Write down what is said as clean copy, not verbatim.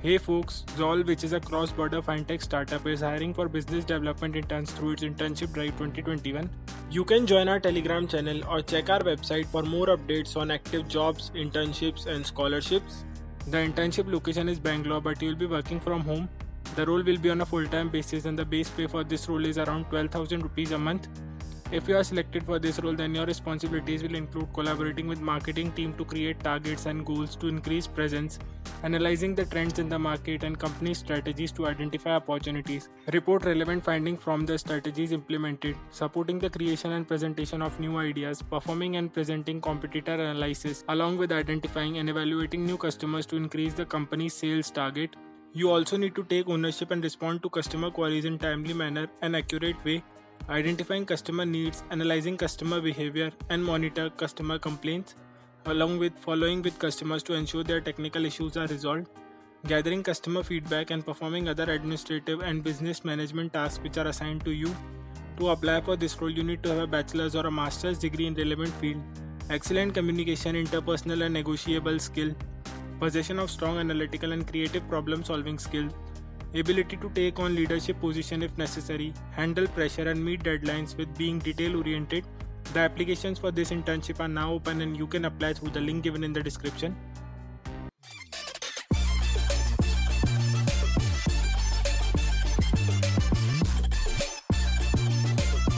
Hey folks, Zol, which is a cross-border fintech startup, is hiring for business development interns through its internship drive 2021. You can join our Telegram channel or check our website for more updates on active jobs, internships, and scholarships. The internship location is Bangalore, but you will be working from home. The role will be on a full-time basis, and the base pay for this role is around 12,000 rupees a month. If you are selected for this role, then your responsibilities will include collaborating with marketing team to create targets and goals to increase presence, analyzing the trends in the market and company strategies to identify opportunities, report relevant findings from the strategies implemented, supporting the creation and presentation of new ideas, performing and presenting competitor analysis, along with identifying and evaluating new customers to increase the company's sales target. You also need to take ownership and respond to customer queries in timely manner and accurate way, identifying customer needs, analyzing customer behavior, and monitor customer complaints, along with following with customers to ensure their technical issues are resolved, gathering customer feedback, and performing other administrative and business management tasks which are assigned to you. To apply for this role, you need to have a bachelor's or a master's degree in relevant field, excellent communication, interpersonal and negotiable skill, possession of strong analytical and creative problem-solving skills, ability to take on leadership position if necessary, handle pressure and meet deadlines with being detail-oriented. The applications for this internship are now open and you can apply through the link given in the description.